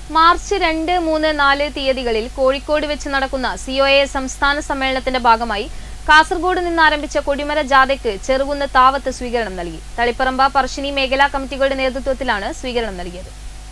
March 2, 3, 4 തീയതികളിൽ കോഴിക്കോട് വെച്ച് നടക്കുന്ന COA സംസ്ഥാന സമ്മേളനത്തിന്റെ ഭാഗമായി കാസർഗോഡ് നിന്ന് ആരംഭിച്ച കൊടിമര ജാഥയ്ക്ക് ചെറുകുന്ന് താവത്ത് സ്വീകരണം നൽകി. തളിപ്പറമ്പ പറശ്ശിനി മേഖലാ കമ്മിറ്റികളുടെ നേതൃത്വത്തിലാണ് സ്വീകരണം നൽകിയത്.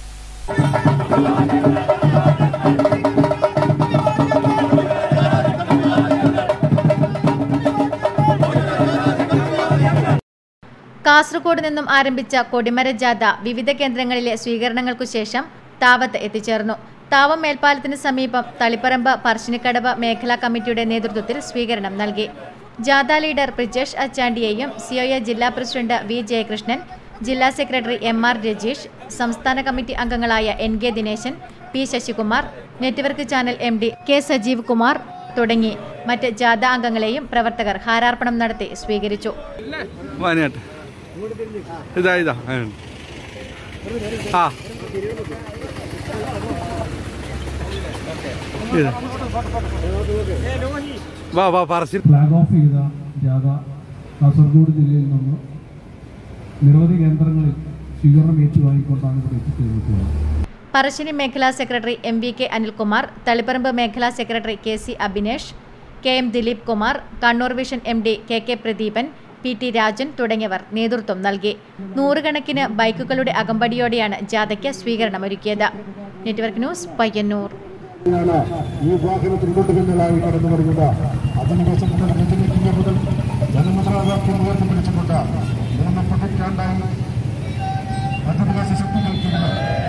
കാസർഗോഡ് നിന്നും ആരംഭിച്ച കൊടിമര ജാഥ വിവിധ കേന്ദ്രങ്ങളിലെ സ്വീകരണങ്ങൾക്കു ശേഷം താവത്ത് എത്തിച്ചേർന്നു. താവം മേൽപ്പാലത്തിന് സമീപം തളിപ്പറമ്പ് പറശ്ശിനിക്കടവ് മേഖലാ കമ്മിറ്റിയുടെ നേതൃത്വത്തിൽ സ്വീകരണം നൽകി. ജാഥ ലീഡർ ബ്രിജേഷ് അച്ചാണ്ടിയെയും COA ജില്ലാ പ്രസിഡന്റ് V. ജയകൃഷ്ണൻ, ജില്ലാ സെക്രട്ടറി MR. രജീഷ്, സംസ്ഥാന കമ്മിറ്റി അംഗങ്ങളായ NK Dineshan, P. Sasikumar, network channel MD K. Sajeev Kumar തുടങ്ങി മറ്റ് ജാഥ അംഗങ്ങളെയും പ്രവർത്തകർ ഹാരാർപ്പണം നടത്തി സ്വീകരിച്ചു. ഫ്ലാഗ് ഓഫ് ചെയ്ത ജാഥ കാസർഗോഡ് ജില്ലയിൽ നിന്ന് നിരവധി കേന്ദ്രങ്ങളിൽ സ്വീകരണം ഏറ്റുവാങ്ങിക്കൊണ്ടാണ് ഇവിടെ എത്തിച്ചേർന്നിട്ടുള്ളത്. പറശ്ശിനി മേഖലാ സെക്രട്ടറി MVK അനിൽകുമാർ, തളിപ്പറമ്പ് മേഖലാ secretary KC Abhinesh, KM Dileep Kumar, Kannur vision MD KK Pradeepan, PT Rajan തുടങ്ങിയവർ നേതൃത്വം നൽകി. നൂറുകണക്കിന് ബൈക്കുകളുടെ അകമ്പടിയോടെയാണ് ജാഥയ്ക്ക് സ്വീകരണമൊരുക്കിയത്. Network news, Payyanur. ഈ വാഹനത്തിൽ കൊണ്ടുപിന്നലായി കടന്നു വരുന്നത് അധിനിവേശത്തിന്റെ മുതൽ ജനമുദ്രാവാക്യം ഉയർത്തിപ്പിടിച്ചുകൊണ്ട് 3 പതിറ്റാണ്ടായി മധ്യപ്രദേശ ശക്തികൾക്കുള്ള